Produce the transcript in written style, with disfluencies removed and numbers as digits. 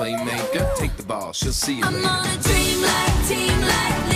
playmaker. Take the ball, she'll see you I'm later. on a dream like team like